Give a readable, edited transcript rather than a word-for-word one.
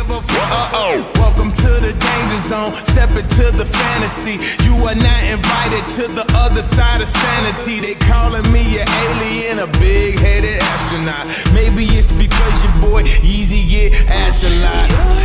give a fuck. Welcome to the danger zone, step into the fantasy. You are not invited to the other side of sanity. They calling me an alien, a big-headed astronaut. Maybe it's because your boy Yeezy get asked a lot.